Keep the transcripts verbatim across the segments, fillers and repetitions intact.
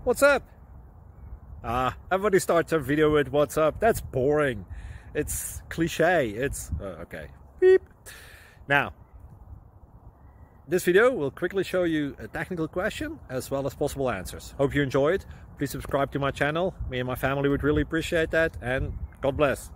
What's up? Ah, everybody starts a video with what's up. That's boring. It's cliche. It's uh, okay. Beep. Now, this video will quickly show you a technical question as well as possible answers. Hope you enjoy it. Please subscribe to my channel. Me and my family would really appreciate that, and God bless.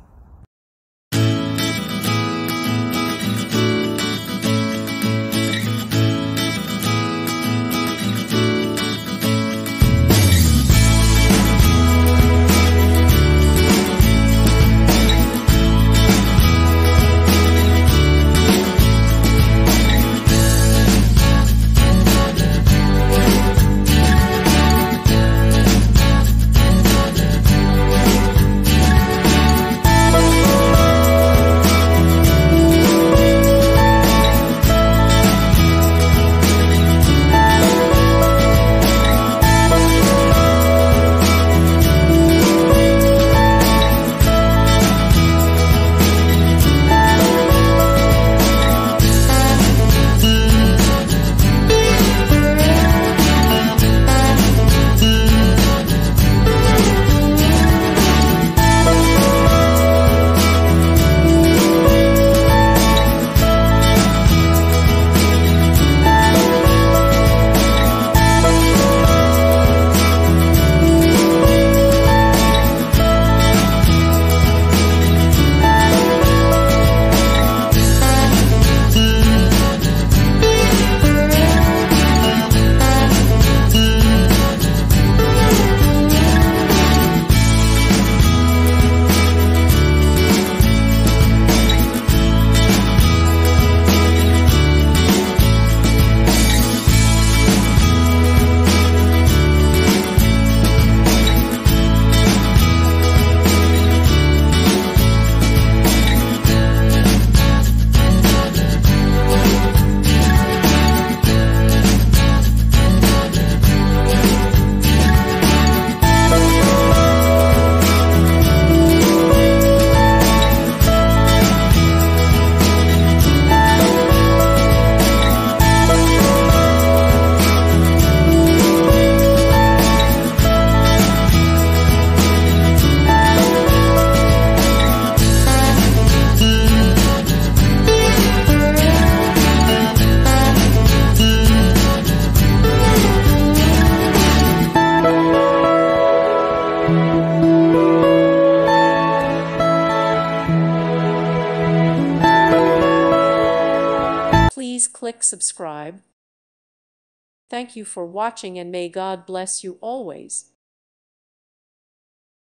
Please click subscribe. Thank you for watching, and may God bless you always.